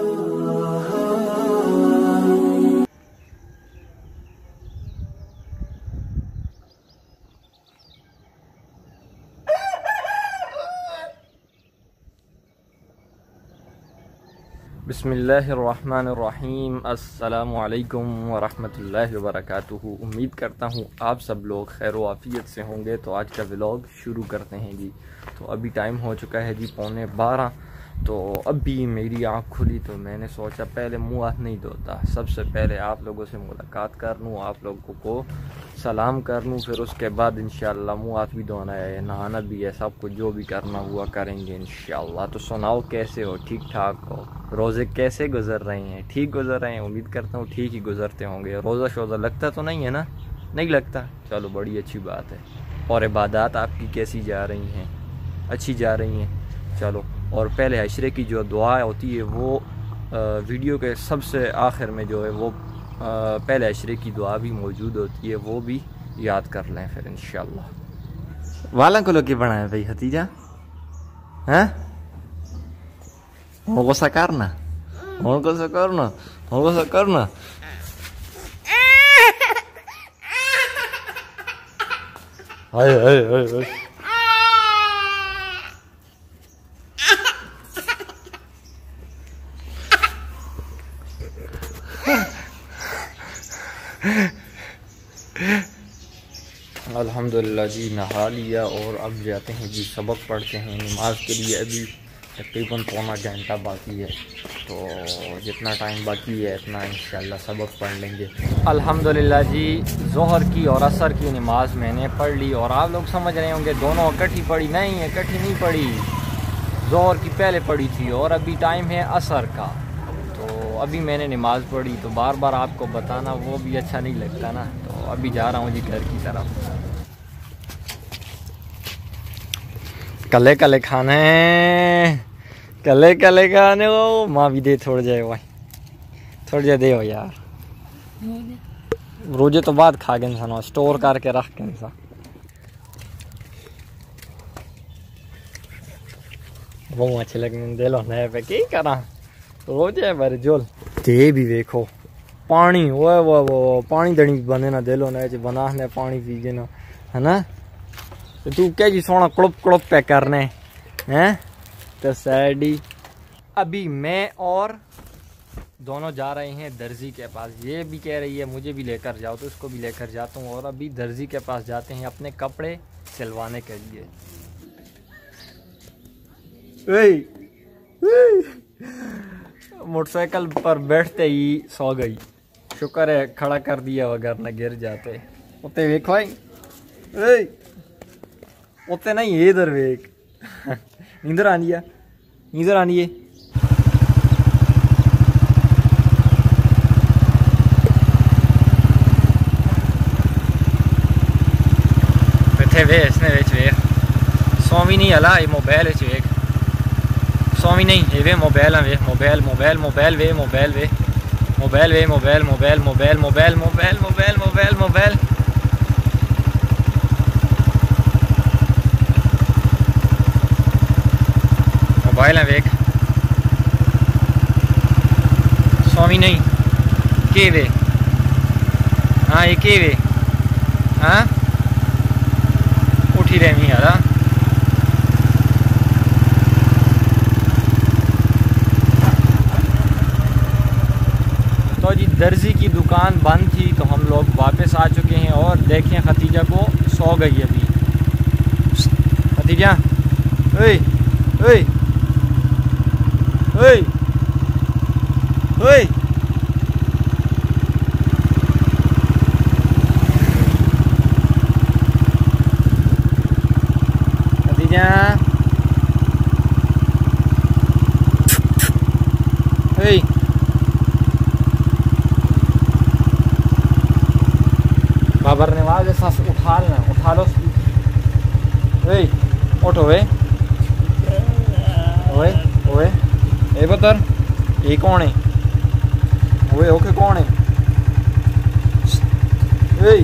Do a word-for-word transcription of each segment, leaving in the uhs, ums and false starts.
बिस्मिल्लाहिर्रहमानिर्रहीम। अस्सलामु अलैकुम वरहमतुल्लाहि वबरकातुहू। उम्मीद करता हूँ आप सब लोग खैर व आफियत से होंगे। तो आज का व्लॉग शुरू करते हैं जी। तो अभी टाइम हो चुका है जी पौने बारह। तो अभी मेरी आँख खुली तो मैंने सोचा पहले मुँह हाथ नहीं धोता, सबसे पहले आप लोगों से मुलाकात कर लूँ, आप लोगों को सलाम कर लूँ, फिर उसके बाद इंशाअल्लाह मुँह हाथ भी धोना है, नहाना भी है, सब कुछ जो भी करना हुआ करेंगे इंशाअल्लाह। तो सुनाओ कैसे हो, ठीक ठाक हो? रोज़े कैसे गुजर रहे हैं? ठीक गुजर रहे हैं? उम्मीद करता हूँ ठीक ही गुजरते होंगे। रोज़ा शोज़ा लगता तो नहीं है ना? नहीं लगता, चलो बड़ी अच्छी बात है। और इबादत आपकी कैसी जा रही हैं? अच्छी जा रही हैं, चलो। और पहले अशरे की जो दुआ होती है वो आ, वीडियो के सबसे आखिर में जो है वो आ, पहले अशरे की दुआ भी मौजूद होती है, वो भी याद कर लें फिर इंशाअल्लाह। वाला को लोग बनाए भाई हतीजा हैं? हो गुस्सा करना, हो गुस्सा करना, हो गुस्सा करना। हाय हाय हाय हाय। अल्हम्दुलिल्लाह जी, नहा लिया और अब जाते हैं जी सबक पढ़ते हैं नमाज के लिए। अभी तकरीबन पौना घंटा बाकी है, तो जितना टाइम बाकी है इतना इंशाअल्लाह सबक पढ़ लेंगे। अल्हम्दुलिल्लाह जी, ज़ोहर की और असर की नमाज़ मैंने पढ़ ली। और आप लोग समझ रहे होंगे दोनों इकट्ठी पढ़ी, नहीं इकट्ठी नहीं पढ़ी, ज़ोहर की पहले पढ़ी थी और अभी टाइम है असर का। तो अभी मैंने नमाज़ पढ़ी तो बार बार आपको बताना वो भी अच्छा नहीं लगता ना। तो अभी जा रहा हूँ जी घर की तरफ। कले कले खाने, कले कले खाने वो माँ भी दे थोड़ जाए भाई, थोड़ी जा दे हो यार। रोजे तो बाद खा गए इंसान, स्टोर करके रख के इंसान। वो अच्छे लगने दे लो नए पे की करा रोजे भर जोल। ते भी देखो पानी वो वो वो पानी दड़ी बने ना दे लो नए बना ने पानी पी के ना, है ना? तो तू क्या जी सोना क्लुप क्लुप पे करने हैं तो सैडी। अभी मैं और दोनों जा रहे हैं दर्जी के पास। ये भी कह रही है मुझे भी लेकर जाओ, तो इसको भी लेकर जाता हूँ। और अभी दर्जी के पास जाते हैं अपने कपड़े सिलवाने के लिए। मोटरसाइकिल पर बैठते ही सो गई, शुक्र है खड़ा कर दिया वगर न गिर जाते। उते देखो उते नहीं इधर वेख। नींदर आनी है, नींदर आनी है। वे वे इसने वेच वे स्वामी नहीं हला ये मोबाइल है वेख, स्वामी नहीं ये वे मोबाइल है वे मोबाइल मोबाइल मोबाइल वे मोबाइल वे मोबाइल वे mobile mobile mobile mobile mobile mobile mobile mobile mobile है वेख, स्वामी नहीं के वे। हाँ ये के वे, हाँ उठी रही यार। तो जी दर्जी की दुकान बंद थी तो हम लोग वापस आ चुके हैं। और देखें खतीजा को सो गई अभी। खतीजा ओए ओए ओए ओए खतीजा ओए बाबर ने वाले सांस उठा लेना, उठा लो। ओए उठो वे ओए ओए ए बतर ये कौन है? ओए ओके कौन है? ए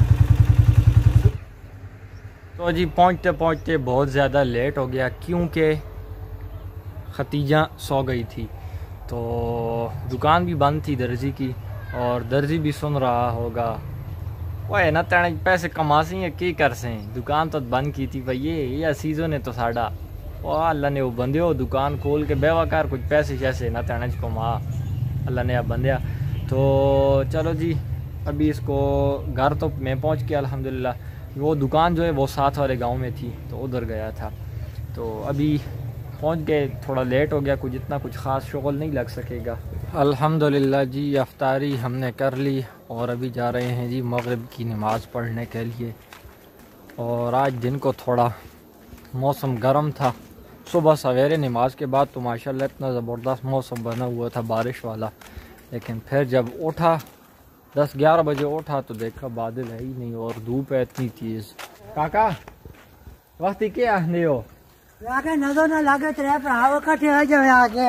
तो जी पहुंचते पहुंचते बहुत ज़्यादा लेट हो गया क्योंकि खतीजा सो गई थी। तो दुकान भी बंद थी दर्जी की, और दर्जी भी सुन रहा होगा वो ना तेने पैसे कमा सी है की कर से, दुकान तो बंद की थी भाई ये सीजन है तो साड़ा वो अल्लाह ने वो बंदे हो दुकान खोल के बेवाकार कुछ पैसे शैसे ना तेने कमा अल्लाह ने अब बंदिया। तो चलो जी अभी इसको घर तो मैं पहुंच गया अल्हम्दुलिल्लाह। वो दुकान जो है वो साथ वाले गांव में थी तो उधर गया था, तो अभी पहुंच गए, थोड़ा लेट हो गया, कुछ इतना कुछ ख़ास शुगल नहीं लग सकेगा। अल्हम्दुलिल्लाह जी अफ्तारी हमने कर ली और अभी जा रहे हैं जी मगरिब की नमाज़ पढ़ने के लिए। और आज दिन को थोड़ा मौसम गर्म था, सुबह सवेरे नमाज के बाद तो माशाल्लाह इतना ज़बरदस्त मौसम बना हुआ था बारिश वाला, लेकिन फिर जब उठा दस ग्यारह बजे उठा तो देखा बादल है ही नहीं और धूप है इतनी तेज़। काका वक्त क्या आने हो आगे नजर ना लगे तेरे पर हवा कटे हो जाए आगे।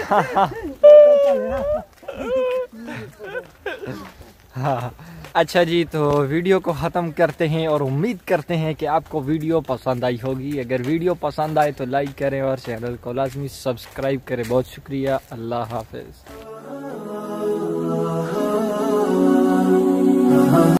हाँ अच्छा जी, तो वीडियो को ख़त्म करते हैं और उम्मीद करते हैं कि आपको वीडियो पसंद आई होगी। अगर वीडियो पसंद आए तो लाइक करें और चैनल को लाजमी सब्सक्राइब करें। बहुत शुक्रिया, अल्लाह हाफ़िज़।